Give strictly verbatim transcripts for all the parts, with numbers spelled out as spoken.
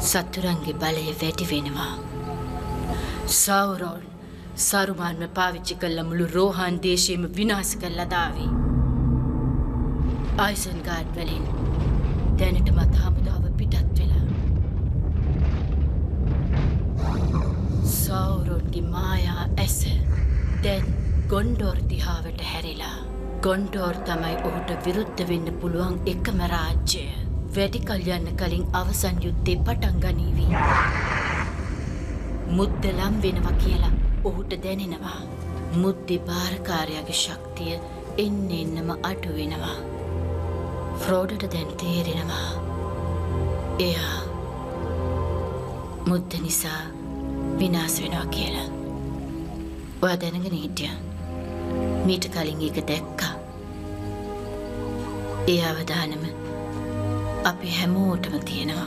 සතුරන්ගේ බලය වැඩි වෙනවා. සෞරෝන් සරුමාන්ම පාවිච්චි කළ මුළු රෝහන් දේශයම විනාශ කළා දාවි. අයිසන්ගාඩ් වලින් දැනටමත් හමුදාව පිටත් වෙලා. සෞරෝන්ගේ මායා ඇස දැන් ගොන්ඩෝර් දිහාවට හැරිලා. ගොන්ඩෝර් තමයි ඔහුට විරුද්ධ වෙන්න පුළුවන් එකම රාජ්‍යය. වැඩි කල් යන්න කලින් අවසන් යුද්ධේ පටන් ගනීවි. මුද්ද ලම් වෙනවා කියලා ඔහුට දැනෙනවා. මුද්දේ භාරකාරයාගේ ශක්තිය එන්න එන්නම අඩු වෙනවා. ෆ්‍රෝඩට දැන් තේරෙනවා එයා මුද්ද නිසා විනාශ වෙනවා කියලා. ඔයා දැනගෙන හිටියා. මීට කලින් ඒක දැක්කා. ඒ අවදානම අපි හැමෝටම තියෙනවා.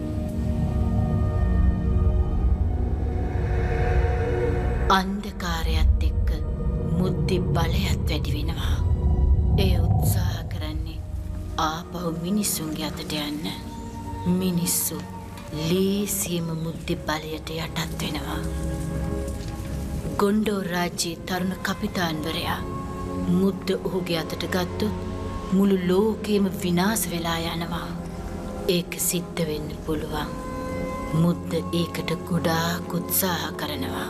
අන්ධකාරයත් එක්ක මුද්දේ බලයත් වැඩි වෙනවා. ඒ උත්සාහ කරන්නේ ආපහු මිනිසුන්ගේ අතට යන්න. මිනිස්සු ලේසියෙම මුද්දේ බලයට යටත් වෙනවා. ගොන්ඩෝර් රාජ්‍යයේ තරුණ කපිතාන්වරයා මුද්ද ඔහුගේ අතට ගත්තොත් මුළු ලෝකෙම විනාශ වෙලා යනවා. ඒක සිද්ධ වෙන්න පුළුවන්. මුද්ද ඒකට ගොඩාක් උත්සාහ කරනවා.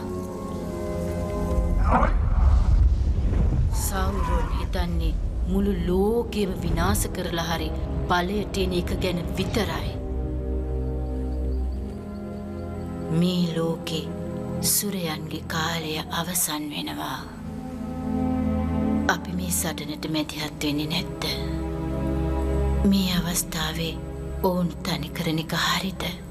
සෞරෝන් හිතන්නේ මුළු ලෝකෙම විනාශ කරලා හරි බලයට එන එක ගැන විතරයි. මේ ලෝකේ සුරයන්ගේ කාලය අවසන් වෙනවා. අපි මේ සටනට මැදිහත් වෙන්නේ නැද්ද? මේ අවස්ථාවේ ඔවුන් තනි කරන එක හරිද?